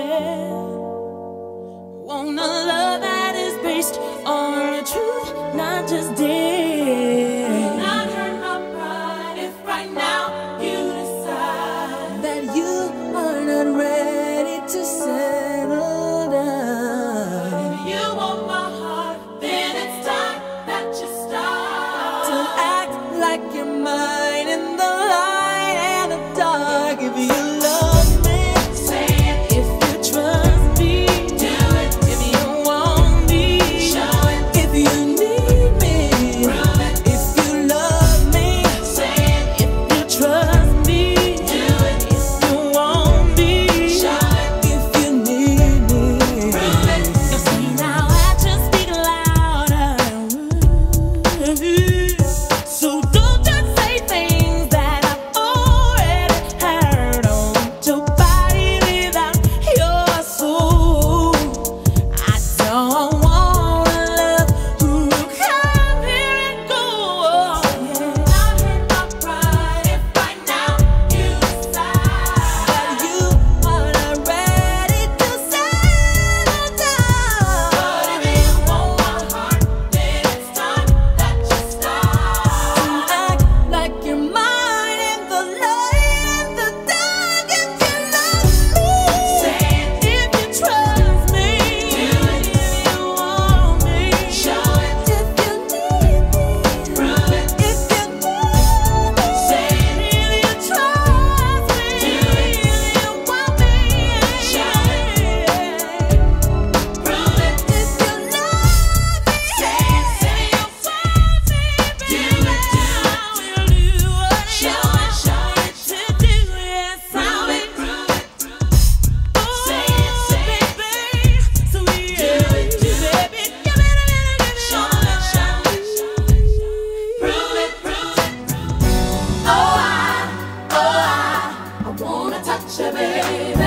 Want a love that is based on truth, not just dare. Not hurt my pride if right now you decide that you are not ready to settle down. If you want my heart, then it's time that you start to act like you're mine in the light and the dark. If you love me, say it. If you trust me, do it. If you want me, show it. If you need me, prove it. If you love me, say it. If you trust me, do it. If you want me, show it. If you need me, prove it. You see now actions speak louder than words. So don't just say things that I've already heard. On your body without your soul. I don't want a love who will come here and go. Not hurt my pride if right now you decide that you are not ready to settle down. But if you want my heart, then it's time that you start to act like you're mine in the light and the dark. If you love me, say it. If you trust me, do it. If you want me, show it. If you need me, prove it. If you need me, say it. If you trust me, do it. If you want me, show it. Prove it. If you love me, say it. Say you want me, baby. I will do what you want me to do. Yes, prove it. Say it, baby. So you do it, baby. Give it a minute, show it. Prove it. Oh, I wanna touch you, baby.